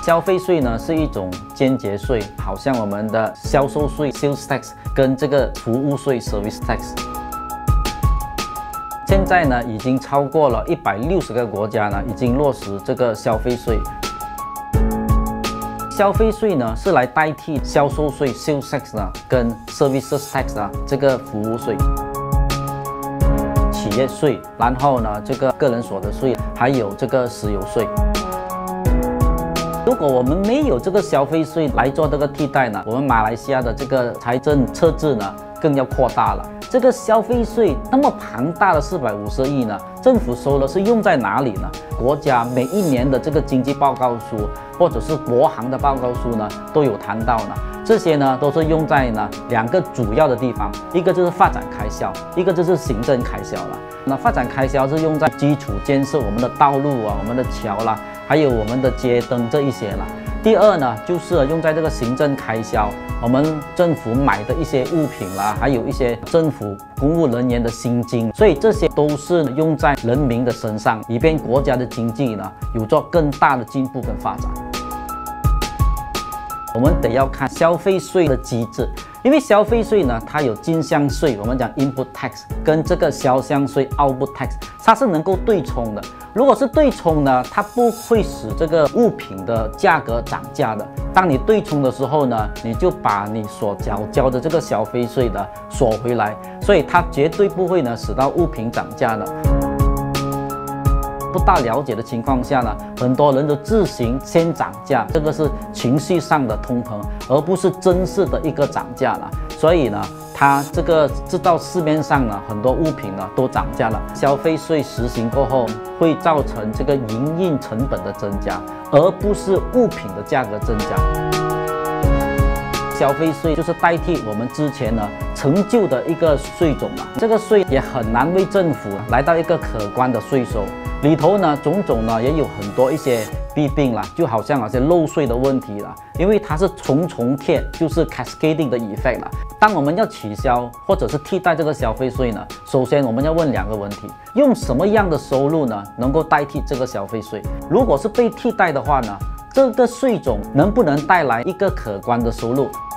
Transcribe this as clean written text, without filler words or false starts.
消费税呢是一种间接税，好像我们的销售税 （sales tax） 跟这个服务税 （service tax）。现在呢，已经超过了160个国家呢，已经落实这个消费税。消费税呢是来代替销售税 （sales tax） 呢，跟 services tax 啊这个服务税。企业税，然后呢，这个个人所得税，还有这个石油税。如果我们没有这个消费税来做这个替代呢，我们马来西亚的这个财政赤字呢更要扩大了。这个消费税那么庞大的450亿呢，政府收了是用在哪里呢？国家每一年的这个经济报告书或者是国行的报告书呢都有谈到呢。这些呢都是用在呢2个主要的地方，一个就是发展开销，一个就是行政开销了。那发展开销是用在基础建设，我们的道路啊，我们的桥啦，还有我们的街灯这一些啦。第二呢，就是用在这个行政开销，我们政府买的一些物品啦，还有一些政府公务人员的薪金，所以这些都是用在人民的身上，以便国家的经济呢有做更大的进步跟发展。我们得要看消费税的机制，因为消费税呢，它有进项税，我们讲 input tax， 跟这个销项税 output tax， 它是能够对冲的。如果是对冲呢，它不会使这个物品的价格涨价的。当你对冲的时候呢，你就把你所交的这个消费税的锁回来，所以它绝对不会呢使到物品涨价的。不大了解的情况下呢，很多人都自行先涨价，这个是情绪上的通膨，而不是真实的一个涨价了。所以呢，它这个制造市面上呢，很多物品呢都涨价了。消费税实行过后，会造成这个营运成本的增加，而不是物品的价格增加。消费税就是代替我们之前呢陈旧的一个税种嘛，这个税也很难为政府来到一个可观的税收。里头呢，种种呢也有很多一些弊病啦，就好像漏税的问题啦，因为它是重贴，就是 cascading 的 effect 啦。当我们要取消或者是替代这个消费税呢，首先我们要问2个问题：用什么样的收入呢能够代替这个消费税？如果是被替代的话呢，这个税种能不能带来一个可观的收入？